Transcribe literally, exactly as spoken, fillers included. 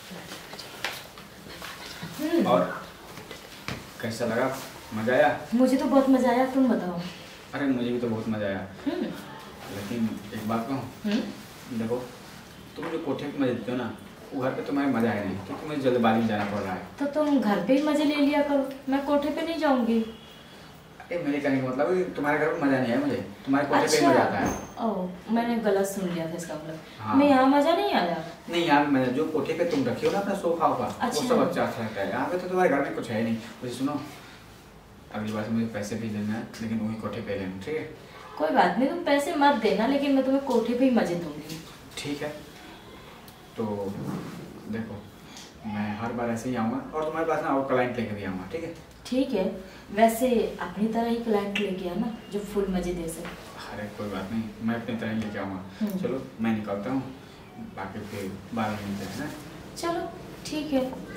और कैसा लगा? मजा आया? मुझे तो बहुत मजा आया, तुम बताओ। अरे मुझे भी तो बहुत मजा आया, लेकिन एक बात कहूँ, देखो तुम जो कोठे पे मजे देते हो ना, वो घर पे तुम्हारे मजा है नहीं, क्योंकि मुझे जल्दबाजी में जाना पड़ रहा है। तो तुम घर पे ही मजे ले लिया करो, मैं कोठे पे नहीं जाऊंगी। अरे मेरे कहने का मतलब है तुम्हारे घर पे मजा नहीं है, मुझे तुम्हारे कोठे पे मजा आता है। ओह, मैंने गलत सुन लिया था इसका मतलब। हाँ। मैं यहाँ मजा नहीं आया। नहीं यार, मैं जो कोठे पे तुम रखी हो ना अपना सोफा का, अच्छा। वो सब अच्छा अच्छा लगता है। यहाँ पे तो तुम्हारे घर में कुछ है नहीं। मुझे सुनो, अगली बार से मुझे पैसे भी लेना है, लेकिन वही कोठे पे लेना, ठीक है? कोई बात नहीं, तुम पैसे मत देना, लेकिन मैं तुम्हें कोठे पे ही मजे दूंगी। ठीक है, तो देखो मैं हर बार ऐसे ही आऊँगा और तुम्हारे पास ना और क्लाइंट लेकर भी आऊँगा, ठीक है? ठीक है, वैसे अपनी तरह ही क्लाइंट लेके आना जो फुल मजे दे सके। अरे कोई बात नहीं, मैं अपनी तरह ही लेके आऊँगा। चलो मैं निकलता हूँ, बाकी फिर बाद में मिलते हैं ना। चलो ठीक है।